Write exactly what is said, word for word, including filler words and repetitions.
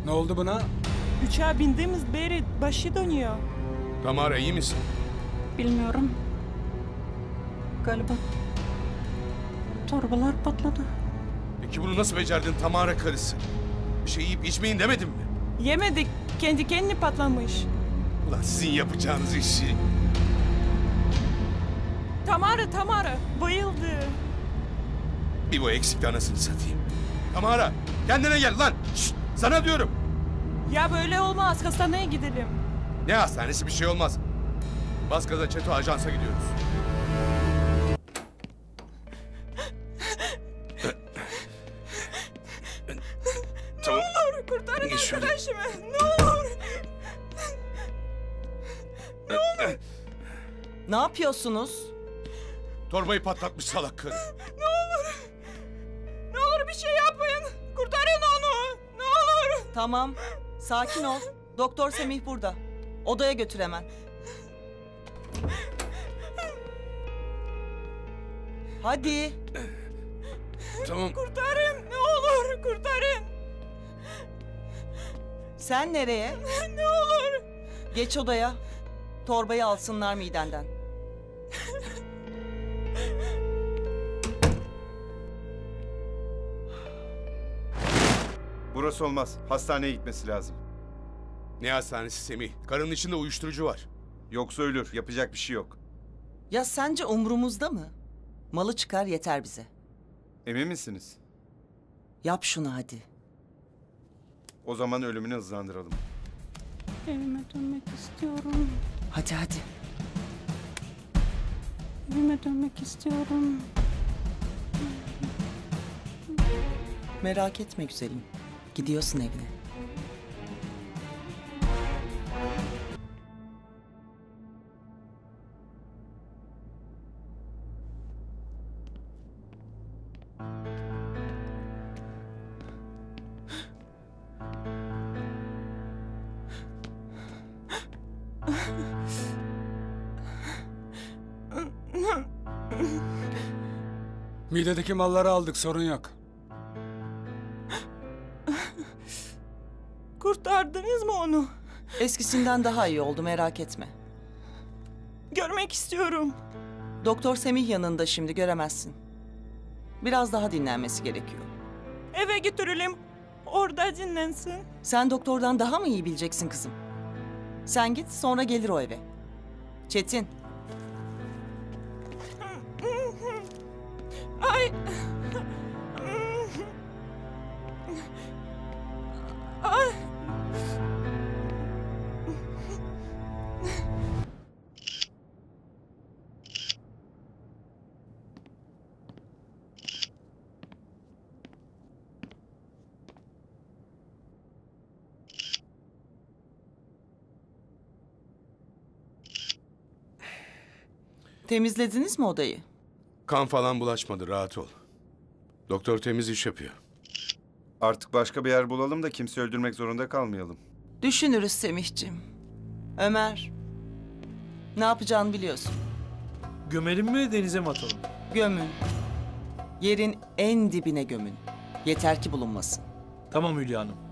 Ne oldu buna? Uçağa bindiğimiz beri başı dönüyor. Tamara iyi misin? Bilmiyorum. Galiba torbalar patladı. Peki bunu nasıl becerdin Tamara karısı? Bir şey yiyip içmeyin demedim mi? Yemedik. Kendi kendine patlamış. Ulan sizin yapacağınız işi. Tamara, Tamara. Bayıldı. Bir bu eksikti anasını satayım. Tamara kendine gel lan. Şşt, sana diyorum. Ya böyle olmaz. Hastaneye gidelim. Ne hastanesi, bir şey olmaz. Bas gaza Çeto, ajansa gidiyoruz. Tamam. Ne olur kurtarın Geç şöyle. arkadaşımı. Ne olur. Ne olur. Ne yapıyorsunuz? Torbayı patlatmış salak karı. Ne olur. Ne olur bir şey yapın. Kurtarın onu. Ne olur. Tamam, sakin ol. Doktor Semih burada. Odaya götür hemen. Hadi. Tamam. Kurtarın. Ne olur kurtarın. Sen nereye? Ne olur. Geç odaya. Torbayı alsınlar midenden. Burası olmaz. Hastaneye gitmesi lazım. Ne hastanesi Semih? Karının içinde uyuşturucu var. Yoksa ölür. Yapacak bir şey yok. Ya sence umrumuzda mı? Malı çıkar yeter bize. Emin misiniz? Yap şunu hadi. O zaman ölümünü hızlandıralım. Evime dönmek istiyorum. Hadi hadi. Evime dönmek istiyorum. Merak etme güzelim. Gidiyorsun evine. Midedeki malları aldık, sorun yok. Kurtardınız mı onu? Eskisinden daha iyi oldu, merak etme. Görmek istiyorum. Doktor Semih yanında, şimdi göremezsin. Biraz daha dinlenmesi gerekiyor. Eve götürelim. Orada dinlensin. Sen doktordan daha mı iyi bileceksin kızım? Sen git, sonra gelir o eve. Çetin. Ay. Ay. Temizlediniz mi odayı? Kan falan bulaşmadı, rahat ol. Doktor temiz iş yapıyor. Artık başka bir yer bulalım da kimse öldürmek zorunda kalmayalım. Düşünürüz Semihciğim. Ömer. Ne yapacağını biliyorsun. Gömelim mi, denize mi atalım? Gömün. Yerin en dibine gömün. Yeter ki bulunmasın. Tamam Hülya Hanım.